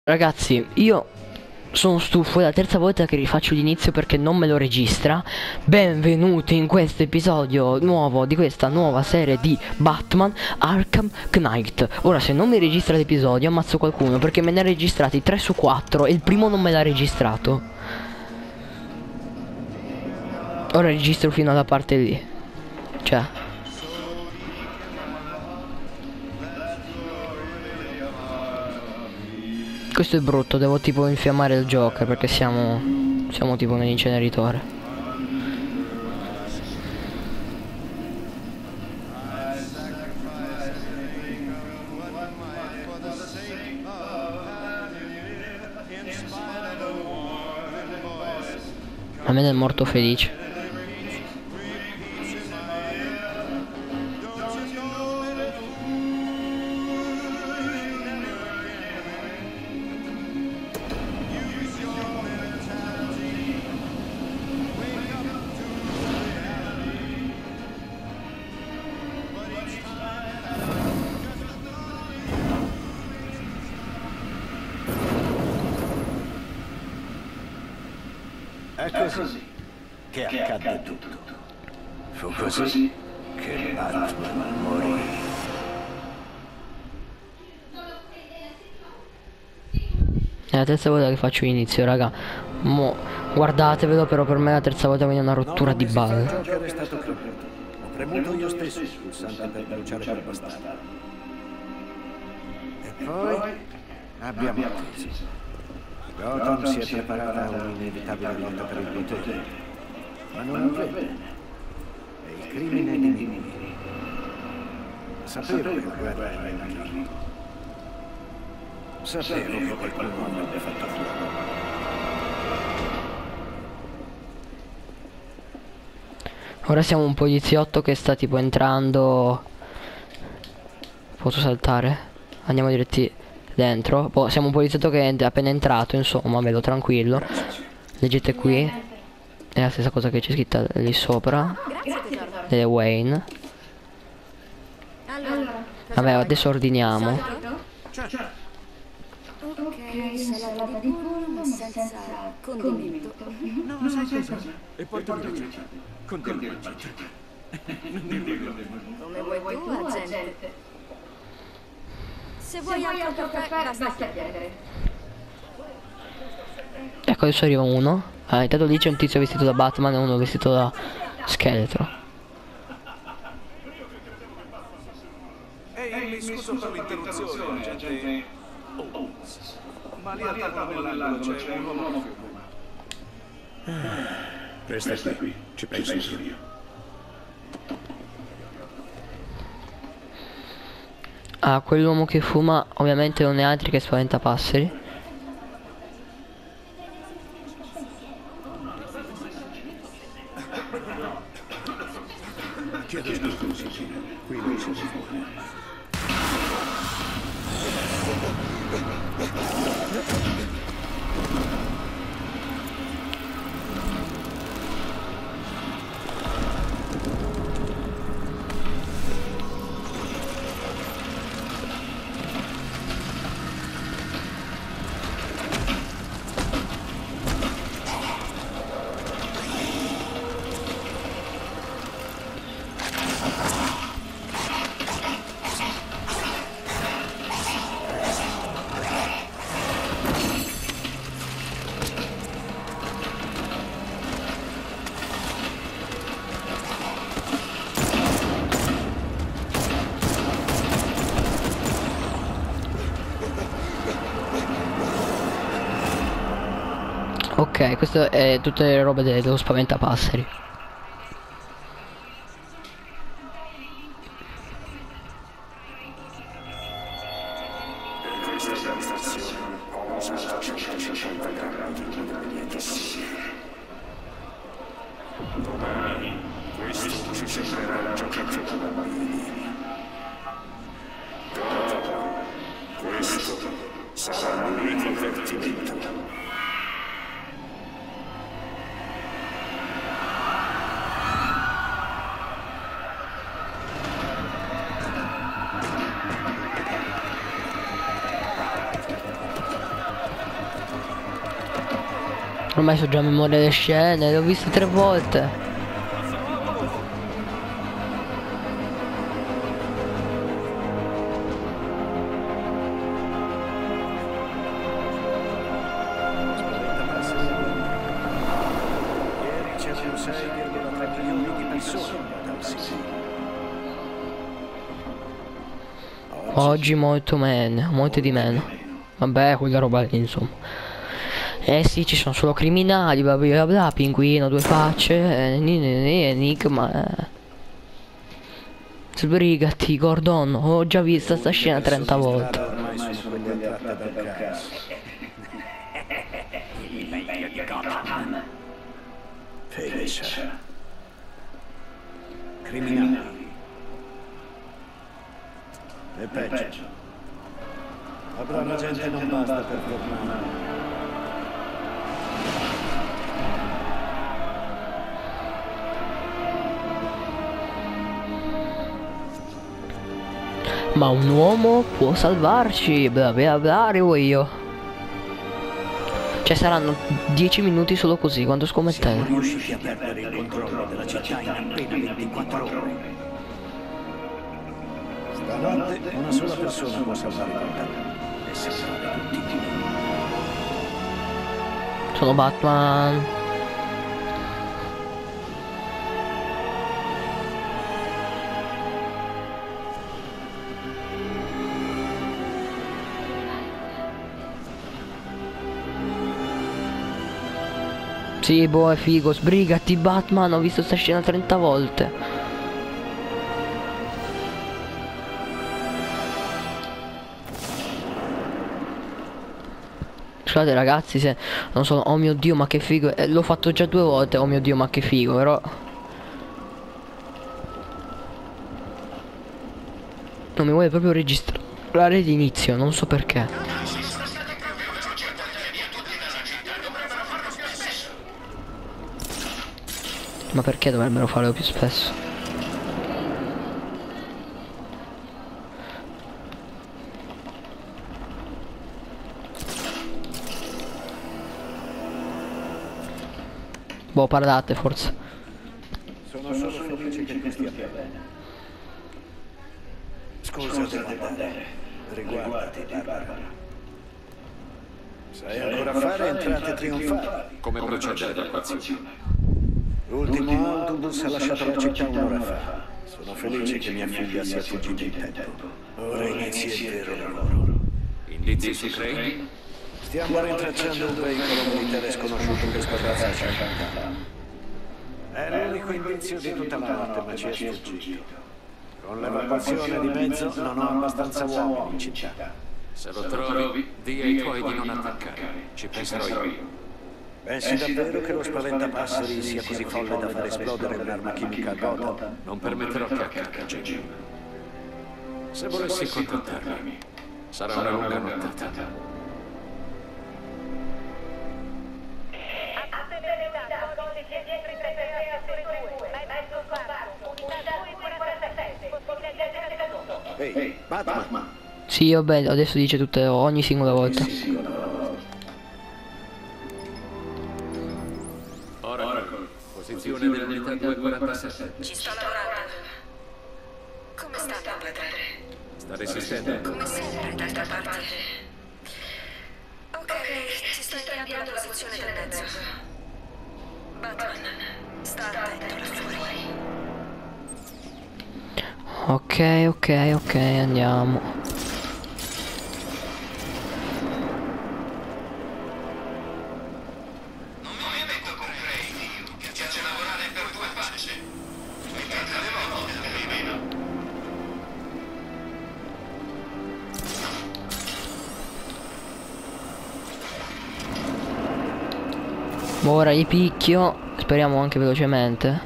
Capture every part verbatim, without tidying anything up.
Ragazzi, io sono stufo, è la terza volta che rifaccio l'inizio perché non me lo registra. Benvenuti in questo episodio nuovo di questa nuova serie di Batman Arkham Knight. Ora, se non mi registra l'episodio ammazzo qualcuno perché me ne ha registrati tre su quattro e il primo non me l'ha registrato. Ora registro fino alla parte lì. Cioè questo è brutto, devo tipo infiammare il Joker perché siamo siamo tipo nell'inceneritore. A me è morto felice. È così che accadde tutto. Fu così che Batman morì. È la terza volta che faccio inizio, raga. Mo guardatevelo, però per me è la terza volta che viene una rottura di balle. Il Joker è stato creato. Ho premuto io stesso il pulsante per bruciare quel bastardo. E poi abbiamo atteso. Gotham si è preparata a un'inevitabile lotta per il potere, ma non va bene. E il crimine diminuì. Sapevo che la guerra era in arrivo. Sapevo che qualcuno avrebbe fatto fuoco. Ora siamo un poliziotto che sta tipo entrando. Posso saltare? Andiamo diretti dentro. Boh, siamo un poliziotto che è appena entrato, insomma, vedo tranquillo. Leggete qui. È la stessa cosa che c'è scritta lì sopra. Delle Wayne. Vabbè, adesso ordiniamo. Ok, salata di pollo ma senza condimento. No, sai cosa? E poi tu dici, condimento. Come vuoi tu, agente? Se vuoi altro caffè, basta chiedere. Ecco, adesso arriva uno. Ah, intanto lì c'è un tizio vestito da Batman e uno vestito da scheletro. Ehi, mi scuso per l'interruzione, agente. Oh, ma lì al tavolo nell'angolo c'è un uomo che fuma. Resta qui, ci penso io. Ah, quell'uomo che fuma ovviamente non è altro che Spaventapasseri. Chiedo scusa, qui non si vuole. Ok, questo è tutte le robe de- dello Spaventapasseri. Questa stazione ho usato centocinquanta grammi di ingredienti simili. Domani questo ci sembrerà un giochetto da bambini. Dopo questo sarà un divertimento. Ormai so già a memoria le scene, le ho viste tre volte. Ieri c'erano sei virgola tre milioni di persone dal sito. Oggi molto meno, molto di meno. Vabbè, quella roba lì, insomma. Eh sì, ci sono solo criminali, bla bla bla, pinguino, due facce, eh, ni, ni, ni, enigma. Eh. Sbrigati, Gordon, ho già visto sta scena trenta volte. Ormai sono quelle attratte dal caso. Il meglio di Gotham. Felice. Criminali. E peggio. La brava gente non basta per tornare. Ma un uomo può salvarci, bla bla bla, arrivo io. Cioè saranno dieci minuti solo così, quanto scommettete? Siamo riusciti a perdere il controllo della città in appena ventiquattro ore. Stanotte una sola persona può salvare Gotham e salvare tutti i giorni. Sono Batman. Sì, boh, è figo, sbrigati Batman, ho visto sta scena trenta volte. Scusate ragazzi se non so, oh mio dio ma che figo, eh, l'ho fatto già due volte, oh mio dio ma che figo, però non mi vuole proprio registrare l'inizio, non so perché. Ma perché dovrebbero farlo più spesso? Boh, parlate forse. Sono solo felice che tu stia bene. Scusa, devo andare. Riguardati, Barbara. Sai ancora fare entrate trionfali? Come procedere l'equazione? L'ultimo autobus ha lasciato la città un'ora fa. Sono felice che mia figlia sia fuggita in tempo. Ora inizia il vero lavoro. Indizi su Crane? Stiamo rintracciando un veicolo militare sconosciuto che scorrazza la città. È l'unico indizio di tutta la notte, ma ci è sfuggito. Con l'evacuazione di mezzo non ho abbastanza uomini in città. Se lo trovi, di ai tuoi di non attaccare. Ci penserò io. Pensi davvero che lo spaventapasseri sia così folle da far esplodere un'arma chimica a Gotham? Non permetterò che accada, Jim. Se volessi contattarmi, sarà una lunga nottata. Ehi, Batman! Sì, vabbè, adesso dice tutte ogni singola volta. Oracle, posizione dell'unità duecentoquarantasette. Ci sto lavorando. Come sta Doppler? Sta resistendo? Come sempre, d'altra parte. Ok, ci sto inviando la posizione del mezzo. Batman, sta attento là fuori. Ok, ok, ok, andiamo. Ora gli picchio, speriamo anche velocemente.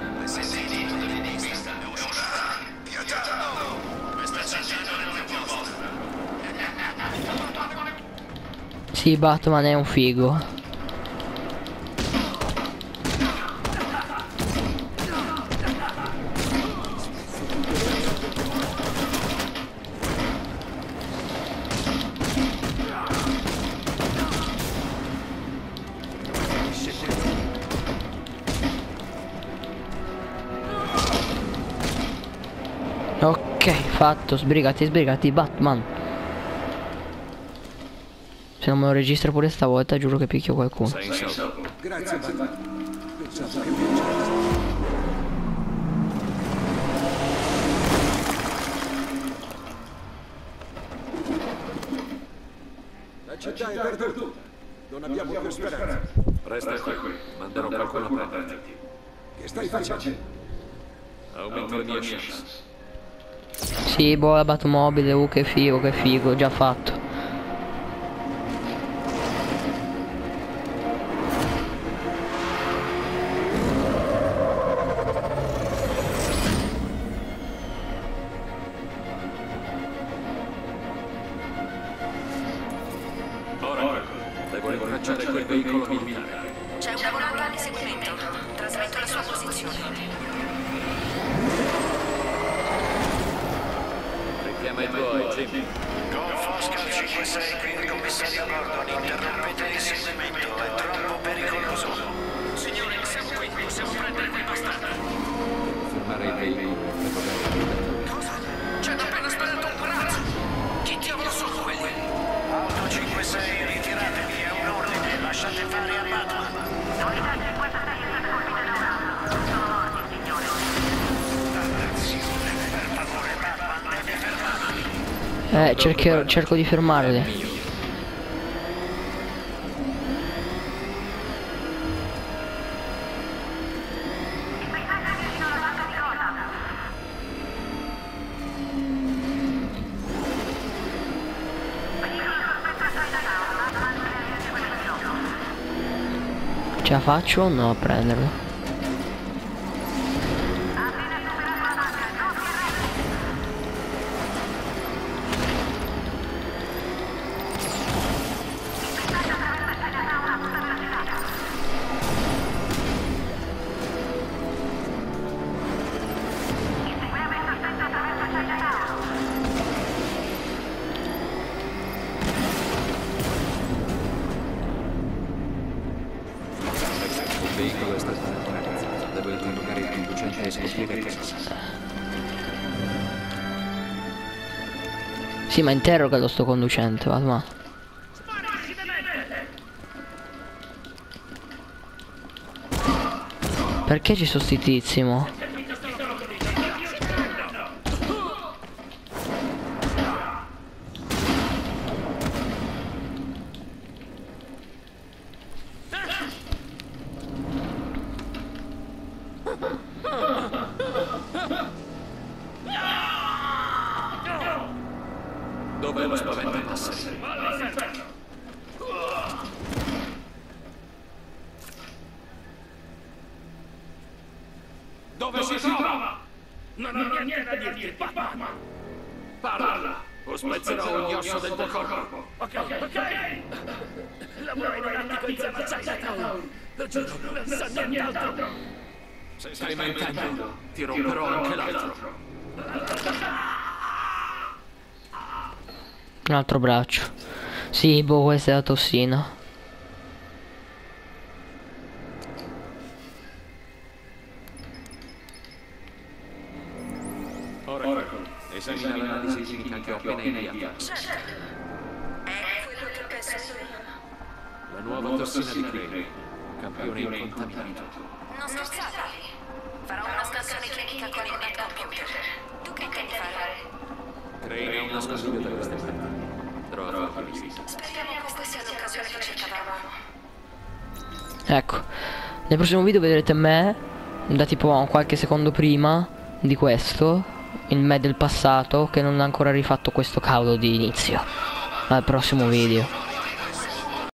Sì, Batman è un figo. Ok, fatto, sbrigati, sbrigati, Batman. Se non me lo registra pure stavolta, giuro che picchio qualcuno. Sei in salvo. Grazie, Batman. Pensavo che vincessi. La città è perduta. Non abbiamo più speranza. Resta qui. Manderò qualcuno a prenderti. Che stai facendo? Aumento le mie chance. Sì, boh, la Batmobile, uh, che figo, che figo, già fatto. Ora, devo rintracciare quel veicolo militare. C'è una volante di seguimento. Trasmetto la sua posizione. Richiama i tuoi, Jimmy. Golf Oscar cinque sei, qui il commissario Gordon. Interrompete il seguimento, è troppo pericoloso. Signore, siamo qui. Possiamo prendere quel bastardo. Fermare il veicolo. Cosa? Ci hanno appena sparato un braccio. Chi diavolo sono quelli? Auto cinque sei, ritiratevi, è un ordine, lasciate fare a Batman. Attenzione, per favore, Batman deve fermarli. Eh, cercherò, cerco di fermarli. Ce la faccio o no a prenderlo? Il veicolo è stato neutralizzato. Devo interrogare il conducente e scoprire cosa. Sì, ma interrogalo sto conducente, vado ma. Perché ci sono sti tizi, mo? Dov'è lo spaventapasseri? Dove si trova? Non ho niente da dirti, Batman. Parla! O spezzerò ogni osso del tuo corpo. Ok, ok. Lavoro in un attico in zona Chinatown. Lo giuro, non so nient'altro. Se stai mentendo, ti romperò anche l'altro. Un altro braccio. Sì, boh, questa è la tossina. Oracle, esamina l'analisi chimica che ho appena inviato. Certo. È quello che penso io. La nuova tossina di Crane, campione incontaminato. Non scherzate. Farò una scansione clinica con il netcomputer. Tu che intendi fare? Crane è un nascondiglio da queste parti. Andrò a fargli visita. Speriamo che questa sia l'occasione che cercavamo. Ecco, nel prossimo video vedrete me da tipo qualche secondo prima di questo, il me del passato che non ha ancora rifatto questo cavolo di inizio. Al prossimo video.